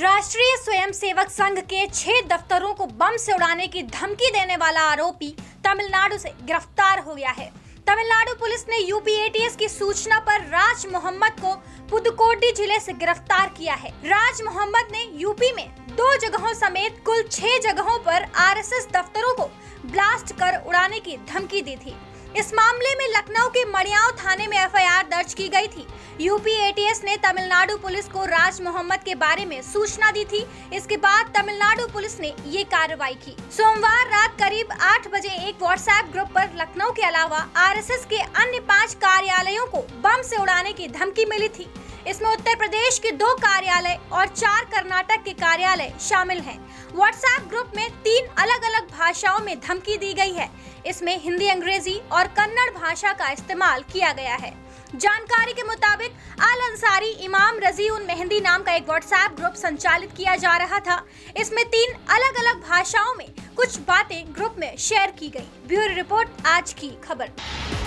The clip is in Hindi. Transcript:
राष्ट्रीय स्वयंसेवक संघ के 6 दफ्तरों को बम से उड़ाने की धमकी देने वाला आरोपी तमिलनाडु से गिरफ्तार हो गया है। तमिलनाडु पुलिस ने यूपी एटीएस की सूचना पर राज मोहम्मद को पुदुकोट्टी जिले से गिरफ्तार किया है। राज मोहम्मद ने यूपी में 2 जगहों समेत कुल 6 जगहों पर आरएसएस दफ्तरों को ब्लास्ट कर उड़ाने की धमकी दी थी। इस मामले में लखनऊ के मड़ियाव थाने में एफआईआर दर्ज की गई थी। यूपी एटीएस ने तमिलनाडु पुलिस को राज मोहम्मद के बारे में सूचना दी थी। इसके बाद तमिलनाडु पुलिस ने ये कार्रवाई की। सोमवार रात करीब 8 बजे एक व्हाट्सएप ग्रुप पर लखनऊ के अलावा आरएसएस के अन्य 5 कार्यालयों को बम से उड़ाने की धमकी मिली थी। इसमें उत्तर प्रदेश के 2 कार्यालय और 4 कर्नाटक के कार्यालय शामिल हैं। व्हाट्सएप ग्रुप में 3 अलग-अलग भाषाओं में धमकी दी गई है। इसमें हिंदी, अंग्रेजी और कन्नड़ भाषा का इस्तेमाल किया गया है। जानकारी के मुताबिक अल अंसारी इमाम रजी उन मेहंदी नाम का एक व्हाट्सएप ग्रुप संचालित किया जा रहा था। इसमें 3 अलग-अलग भाषाओं में कुछ बातें ग्रुप में शेयर की गई। ब्यूरो रिपोर्ट, आज की खबर।